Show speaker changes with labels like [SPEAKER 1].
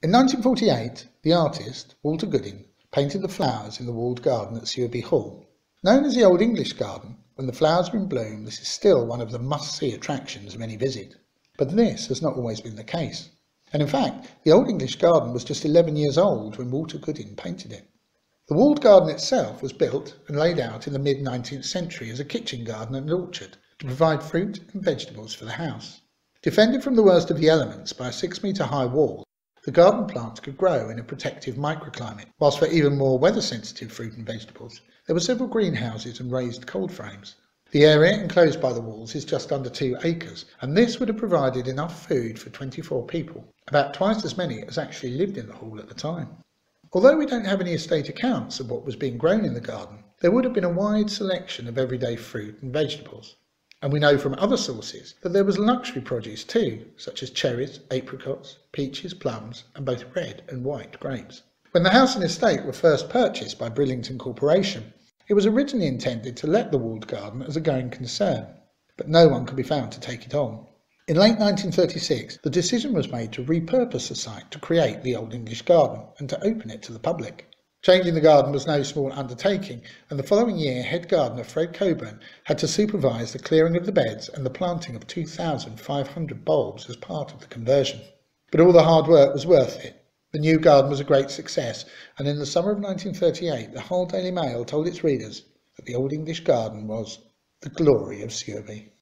[SPEAKER 1] In 1948, the artist, Walter Goodin, painted the flowers in the walled garden at Sewerby Hall. Known as the Old English Garden, when the flowers are in bloom, this is still one of the must-see attractions many visit. But this has not always been the case. And in fact, the Old English Garden was just 11 years old when Walter Goodin painted it. The walled garden itself was built and laid out in the mid-19th century as a kitchen garden and orchard to provide fruit and vegetables for the house. Defended from the worst of the elements by a 6-metre high wall, the garden plants could grow in a protective microclimate, whilst for even more weather-sensitive fruit and vegetables, there were several greenhouses and raised cold frames. The area enclosed by the walls is just under 2 acres, and this would have provided enough food for 24 people, about twice as many as actually lived in the hall at the time. Although we don't have any estate accounts of what was being grown in the garden, there would have been a wide selection of everyday fruit and vegetables. And we know from other sources that there was luxury produce too, such as cherries, apricots, peaches, plums, and both red and white grapes. When the house and estate were first purchased by Brillington Corporation, it was originally intended to let the walled garden as a going concern, but no one could be found to take it on. In late 1936, the decision was made to repurpose the site to create the Old English Garden and to open it to the public. Changing the garden was no small undertaking, and the following year head gardener Fred Coburn had to supervise the clearing of the beds and the planting of 2,500 bulbs as part of the conversion. But all the hard work was worth it. The new garden was a great success, and in the summer of 1938 the Hull Daily Mail told its readers that the Old English Garden was the glory of Sewerby.